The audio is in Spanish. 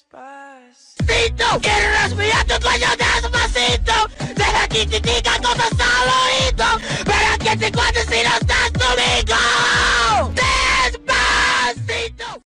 ¡Despacito! ¡Quiero respirar tu cuello despacito! ¡Deja que te diga